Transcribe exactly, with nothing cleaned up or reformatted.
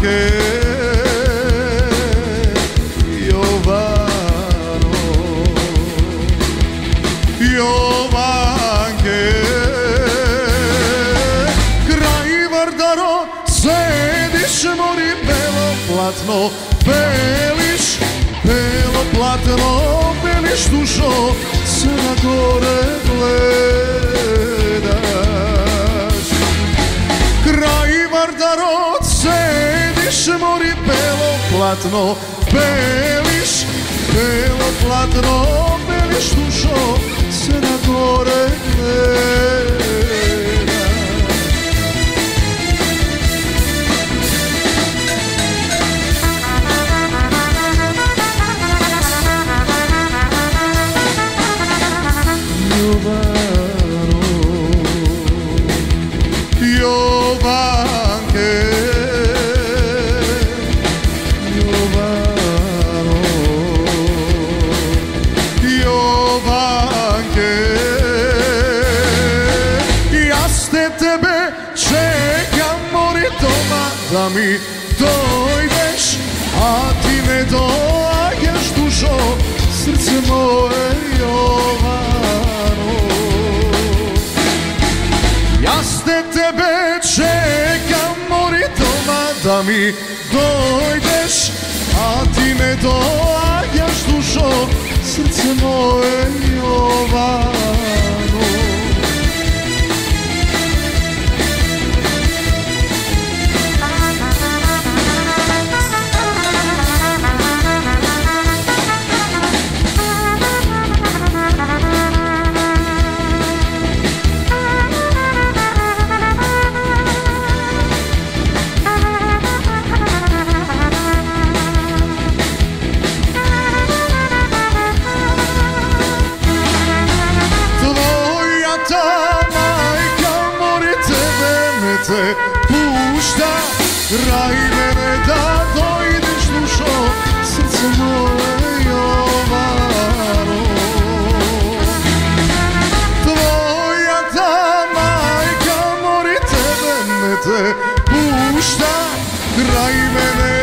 Jovanke, Jovano, Jovanke, kraj Vardaro, sediš, mori belo platno, peliš, belo platno, peliš dušo, se na gore gledaš. Kraj Vardaro, sediš, mori belo platno, peliš, belo platno, peliš dušo, se na gore gledaš. Jovanke, Jovano, Jovanke, ja ste tebe čekam, mori doma da mi dojdeš, a ti ne dođeš dušo, srce moje Jovano. Ja ste tebe čekam, mori doma da mi dojdeš, a ti ne dođeš dušo, srce moje Jovano. Te pušta, kraj mene da dojdeš dušo, srce moje Jovano. Tvoja ta majka, mori tebe ne te pušta, kraj mene